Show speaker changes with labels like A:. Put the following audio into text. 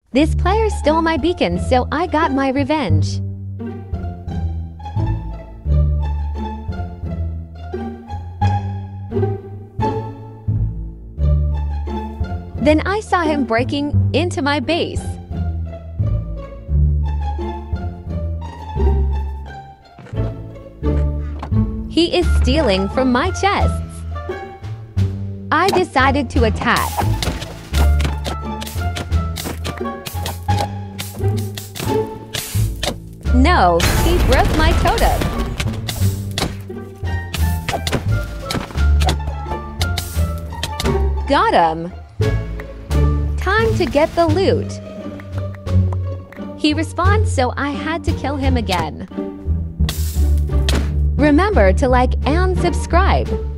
A: This player stole my beacon, so I got my revenge. Then I saw him breaking into my base. He is stealing from my chests. I decided to attack. No, he broke my totem. Got him. Time to get the loot. He responds, so I had to kill him again. Remember to like and subscribe.